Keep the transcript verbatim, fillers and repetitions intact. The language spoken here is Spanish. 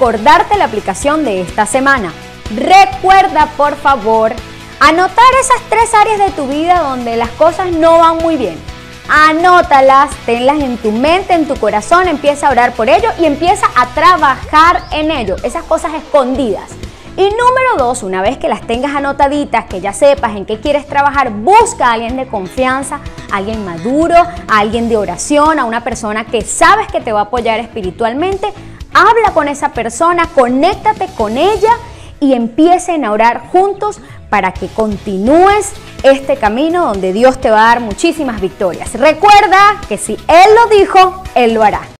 recordarte la aplicación de esta semana. Recuerda, por favor, anotar esas tres áreas de tu vida donde las cosas no van muy bien. Anótalas, tenlas en tu mente, en tu corazón, empieza a orar por ello y empieza a trabajar en ello, esas cosas escondidas. Y número dos, una vez que las tengas anotaditas, que ya sepas en qué quieres trabajar, busca a alguien de confianza, a alguien maduro, a alguien de oración, a una persona que sabes que te va a apoyar espiritualmente. Habla con esa persona, conéctate con ella y empiecen a orar juntos para que continúes este camino donde Dios te va a dar muchísimas victorias. Recuerda que si Él lo dijo, Él lo hará.